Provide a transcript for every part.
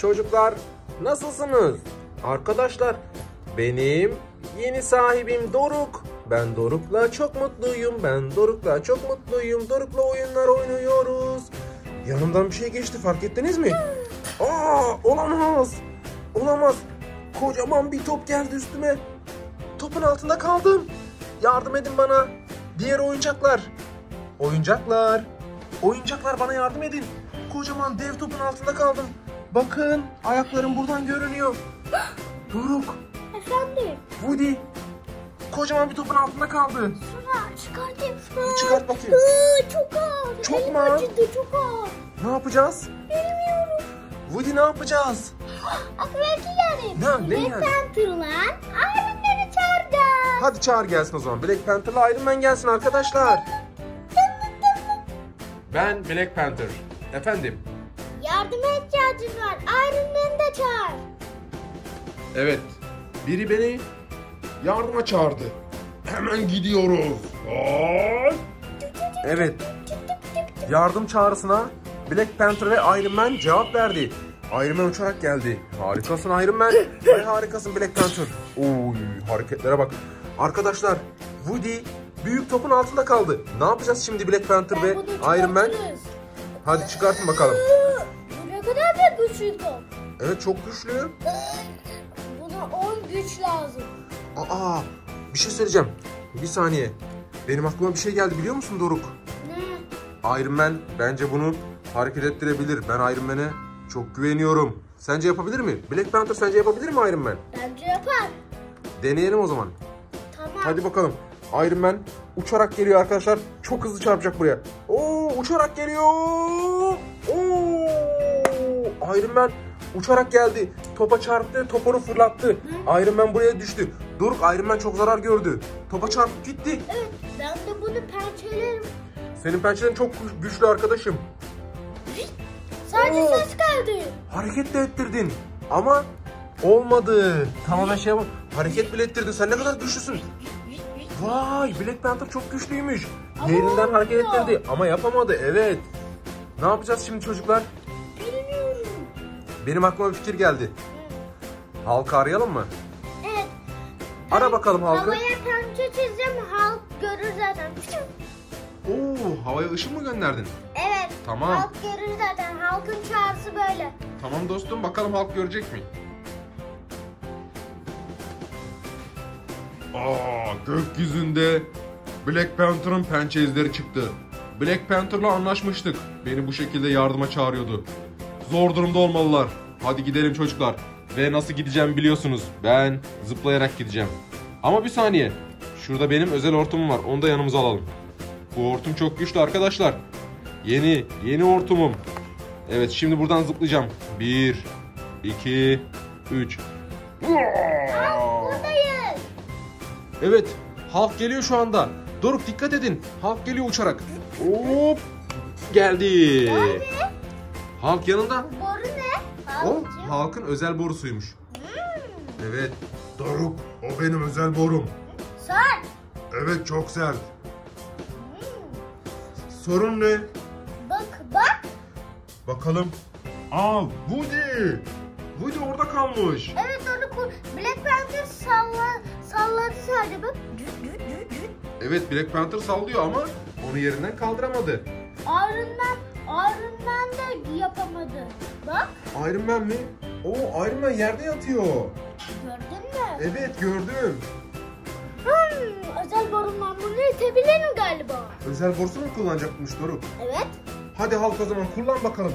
Çocuklar nasılsınız? Arkadaşlar benim yeni sahibim Doruk. Ben Doruk'la çok mutluyum. Doruk'la oyunlar oynuyoruz. Yanımdan bir şey geçti, fark ettiniz mi? Olamaz. Kocaman bir top geldi üstüme. Topun altında kaldım. Yardım edin bana. Diğer oyuncaklar. Oyuncaklar bana yardım edin. Kocaman dev topun altında kaldım. Bakın, ayaklarım buradan görünüyor. Doruk. Efendim? Woody. Kocaman bir topun altında kaldı. Şuna çıkartayım. Çıkart bakayım. Çok ağır. Çok Elim mu? acıdı, çok ağır. Ne yapacağız? Bilmiyorum. Woody, ne yapacağız? Aklıma geldi. Ne Black yani? Panther'la Iron Man'i çağıracağız. Hadi çağır gelsin o zaman. Black Panther'la Iron Man gelsin arkadaşlar. Ben Black Panther. Efendim? Yardıma ihtiyacın var. Iron Man'i de çağır. Evet. Biri beni yardıma çağırdı. Hemen gidiyoruz. Evet. Yardım çağrısına Black Panther ve Iron Man cevap verdi. Iron Man uçarak geldi. Harikasın Iron Man. Ay, harikasın Black Panther. Oy, hareketlere bak. Arkadaşlar, Woody büyük topun altında kaldı. Ne yapacağız şimdi Black Panther ve Iron Man? Hadi çıkartın bakalım. Bu ne kadar da güçlü top. Evet, çok güçlü. Buna 10 güç lazım. Bir şey söyleyeceğim. Bir saniye. Benim aklıma bir şey geldi, biliyor musun Doruk? Ne? Iron Man bence bunu hareket ettirebilir. Ben Iron Man'e çok güveniyorum. Sence yapabilir mi? Black Panther sence yapabilir mi Iron Man? Bence yapar. Deneyelim o zaman. Tamam. Hadi bakalım. Iron Man uçarak geliyor arkadaşlar. Çok hızlı çarpacak buraya. Uçarak geliyor. Iron Man uçarak geldi. Topa çarptı, topunu fırlattı. Iron Man buraya düştü. Doruk, Iron Man çok zarar gördü. Topa çarpıp gitti. Evet, ben de bunu pençelerim. Senin pençelerin çok güçlü arkadaşım. Sadece ses geldi. Hareket de ettirdin. Ama olmadı. Tamamen şey yapalım. Hareket bile ettirdin. Sen ne kadar güçlüsün. Vay, Black Panther çok güçlüymüş. Ama Yerinden hareket olmuyor. ettirdi ama yapamadı. Evet. Ne yapacağız şimdi çocuklar? Bilmiyorum. Benim aklıma bir fikir geldi. Halkı arayalım mı? Evet. Ara bakalım halkı. Havaya pençe çizeceğim, halk görür zaten. Havaya ışın mı gönderdin? Evet. Tamam. Halk görür zaten. Halkın çağrısı böyle. Tamam dostum, bakalım halk görecek mi? Gökyüzünde Black Panther'ın pençe izleri çıktı. Black Panther'la anlaşmıştık. Beni bu şekilde yardıma çağırıyordu. Zor durumda olmalılar. Hadi gidelim çocuklar. Ve nasıl gideceğim biliyorsunuz. Ben zıplayarak gideceğim. Ama bir saniye. Şurada benim özel hortumum var. Onu da yanımıza alalım. Bu hortum çok güçlü arkadaşlar. Yeni hortumum. Evet, şimdi buradan zıplayacağım. 1, 2, 3. Buradayız. Evet, halk geliyor şu anda. Doruk, dikkat edin. Halk geliyor uçarak. Hop! Geldi. Halk yanında. Boru ne? O halkın özel borusuymuş. Evet. Doruk, o benim özel borum. Sert. Evet, çok sert. Sorun ne? Bak. Bakalım. Woody. Woody orada kalmış. Evet, onu Black Panther salladı sadece, bak. Evet, Black Panther sallıyor ama onu yerinden kaldıramadı. Iron Man de yapamadı. Bak. Iron Man mi? Iron Man yerde yatıyor. Gördün mü? Evet, gördüm. Özel borundan bunu itebilirim galiba. Özel borusu mu kullanacakmış Doruk? Evet. Hadi halk o zaman kullan bakalım.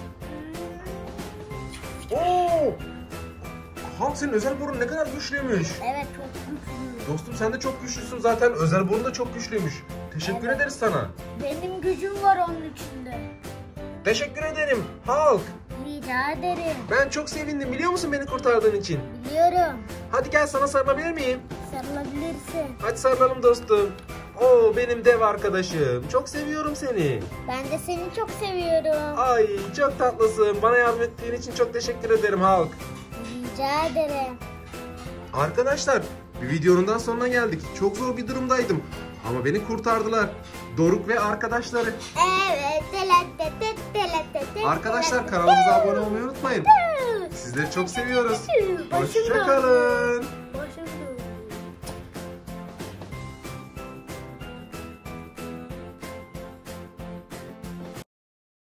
Halk, senin özel borun ne kadar güçlüymüş. Evet, çok güçlü. Dostum, sen de çok güçlüsün zaten. Özel borun da çok güçlüymüş. Teşekkür ederiz sana. Benim gücüm var onun içinde. Teşekkür ederim Halk. Rica ederim. Ben çok sevindim, biliyor musun, beni kurtardığın için. Biliyorum. Hadi gel, sana sarılabilir miyim? Sarılabilirsin. Hadi sarılalım dostum. Benim dev arkadaşım. Çok seviyorum seni. Ben de seni çok seviyorum. Ay, çok tatlısın. Bana yardım ettiğin için çok teşekkür ederim Halk. Rica ederim. Arkadaşlar, bir videonun daha sonuna geldik. Çok zor bir durumdaydım. Ama beni kurtardılar. Doruk ve arkadaşları. Evet. Arkadaşlar, kanalımıza abone olmayı unutmayın. Sizleri çok seviyoruz. Başım döndü. Hoşçakalın.